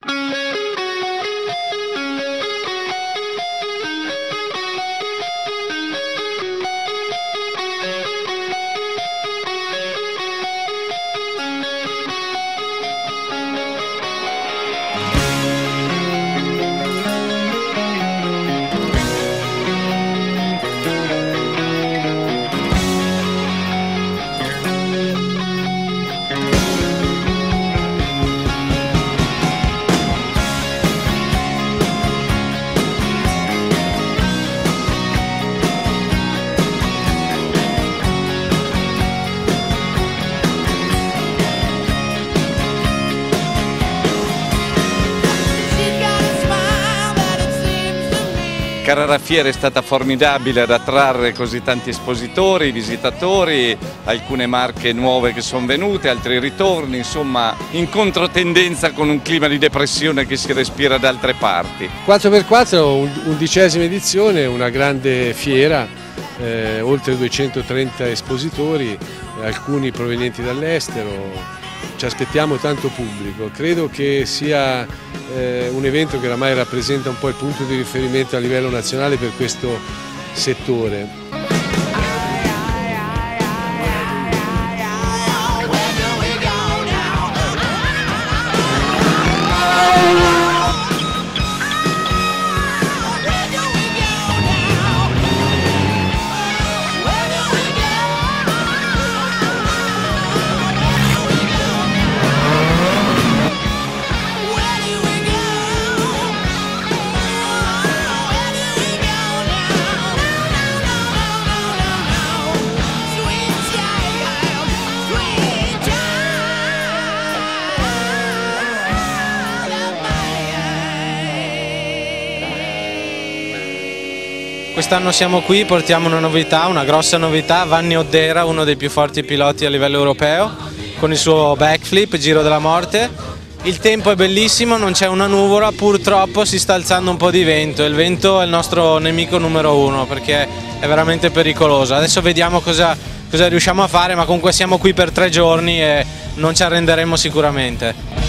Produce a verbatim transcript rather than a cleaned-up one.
Carrara Fiera è stata formidabile ad attrarre così tanti espositori, visitatori, alcune marche nuove che sono venute, altri ritorni, insomma in controtendenza con un clima di depressione che si respira da altre parti. quattro per quattro, undicesima edizione, una grande fiera, eh, oltre duecentotrenta espositori, alcuni provenienti dall'estero. Ci aspettiamo tanto pubblico, credo che sia eh, un evento che oramai rappresenta un po' il punto di riferimento a livello nazionale per questo settore. Quest'anno siamo qui, portiamo una novità, una grossa novità, Vanni Oddera, uno dei più forti piloti a livello europeo, con il suo backflip, Giro della Morte. Il tempo è bellissimo, non c'è una nuvola, purtroppo si sta alzando un po' di vento, e il vento è il nostro nemico numero uno perché è veramente pericoloso. Adesso vediamo cosa, cosa riusciamo a fare, ma comunque siamo qui per tre giorni e non ci arrenderemo sicuramente.